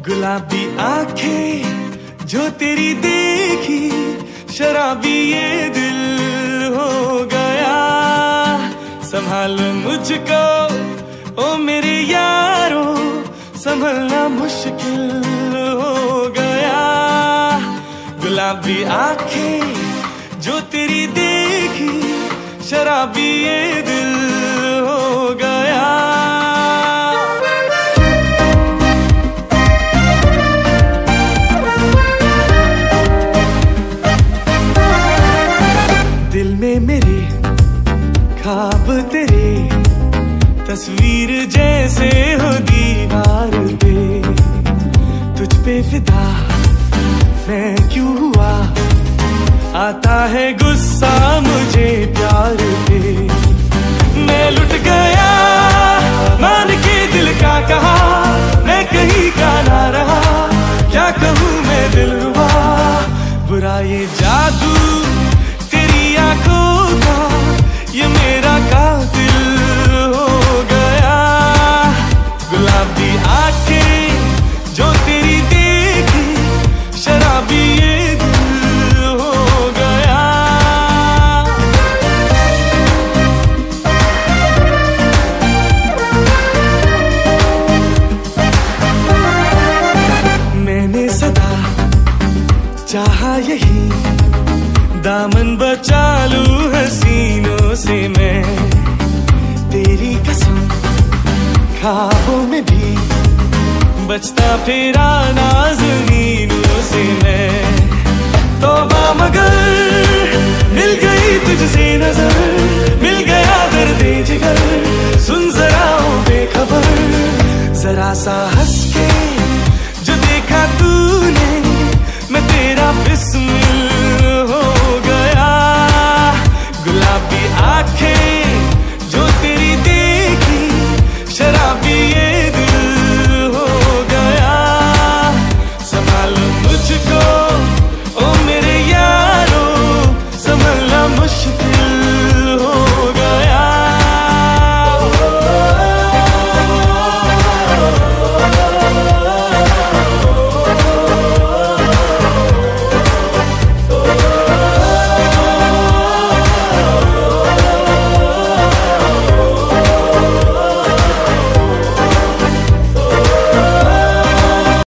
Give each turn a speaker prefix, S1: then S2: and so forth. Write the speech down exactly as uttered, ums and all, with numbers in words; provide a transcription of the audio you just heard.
S1: गुलाबी आंखें जो तेरी देखी, शराबी ये दिल हो गया। संभाल मुझको ओ मेरे यारो, संभलना मुश्किल हो गया। गुलाबी आंखें जो तेरी देखी, शराबी ये दिल हो गया। दिल में मेरे ख्वाब तेरे, तस्वीर जैसे हो दीवार पे। तुझ पे फिदा मैं क्यों हुआ, आता है गुस्सा मुझे प्यार पे। मैं लुट गया मान के दिल का कहा, मैं कहीं का ना रहा। क्या कहूँ मैं दिलरुबा, बुरा ये जादू तेरी आंखों का, ये मेरा कातिल हो गया। गुलाबी आंखें जो तेरी देखी, शराबी ये दिल हो गया। मैंने सदा चाहा यही, दामन बचा लूं हसीनों से मैं। तेरी कसम ख्वाबों में भी, बचता फिरा नाज़नीनों से मैं। तौबा मगर मिल गई तुझसे नजर,